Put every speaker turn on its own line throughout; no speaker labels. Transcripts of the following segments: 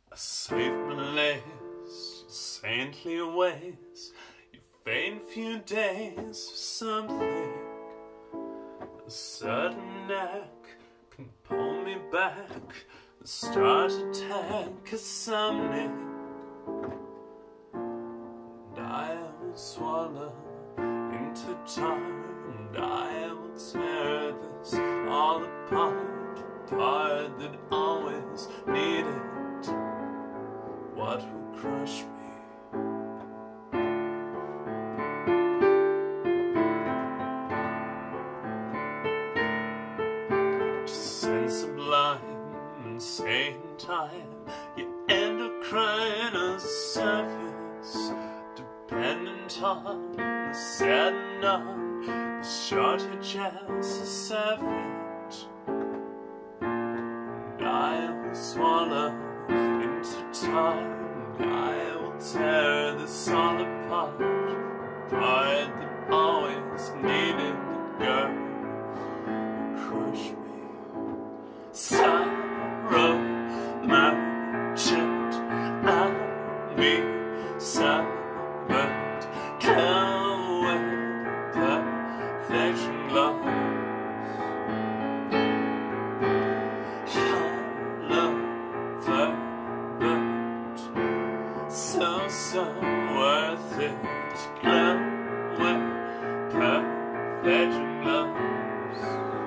Sweet malaise, your saintly ways, your faint few days for something. A certain knack can pull me back and start attack of something. And I will swallow into time, and I will tear this all apart, the part that always needed. What will crush me? Just in sublime, insane time, you end up crying on the surface, dependent on the sad and on the short you just a savage. And I will swallow into time, and I will tear this all apart, the part that always needed the girl who crushed me. Sorrow merchant, I'll be servant, come with perfection lost. So worth it, glow with perfection glows,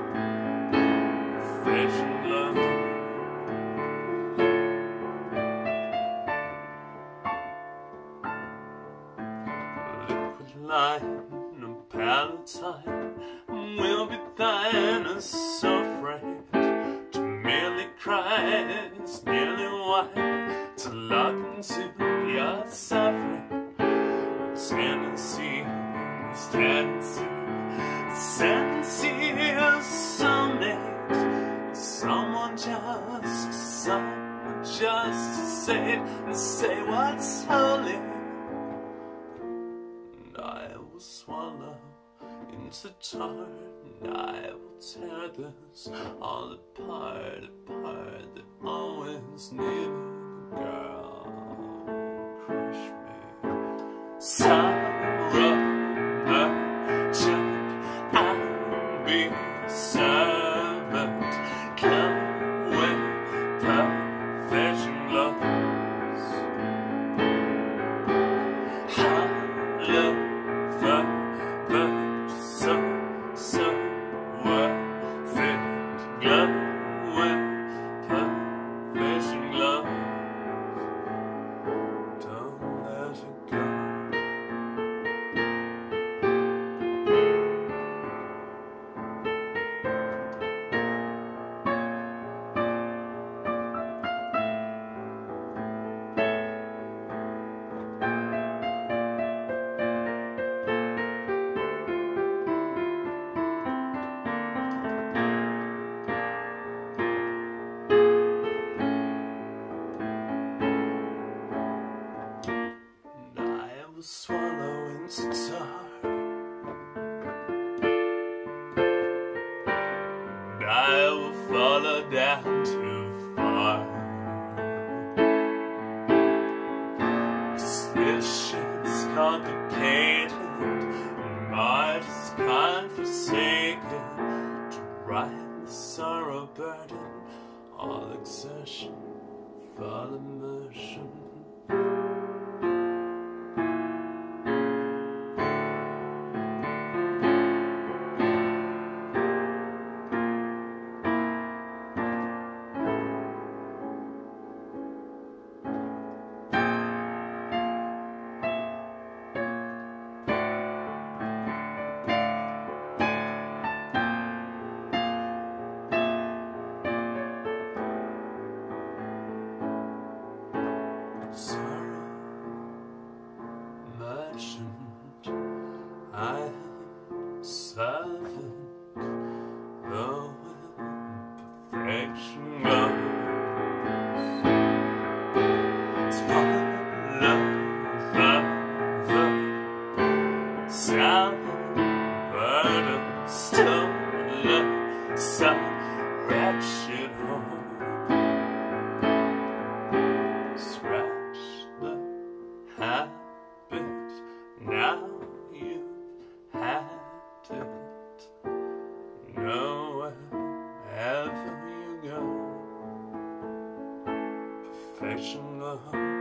perfection glows. Liquid line, no palatine, will be thine, and so afraid to merely cry. It's nearly wide to lock into your suffering. Tendency is tendency, is soulmate, someone just to say it and say what's holy. And I will swallow into tar, and I will tear this all apart, a part that always needed a girl crush me. Sorrow merchant, I'll be servant, come with perfection glows. Hollow verge, so worth it, glow with perfection glows. Don't let it go. Swallow into tar, and I will follow down too far, 'cause this shit's complicated, and Mars is godforsaken. To ride the sorrow burden, all exertion, full immersion. Sorrow merchant, I am servant, though with perfection glows. Follow the sound burden, stolen, some wretched home. wherever you go. Perfection, love.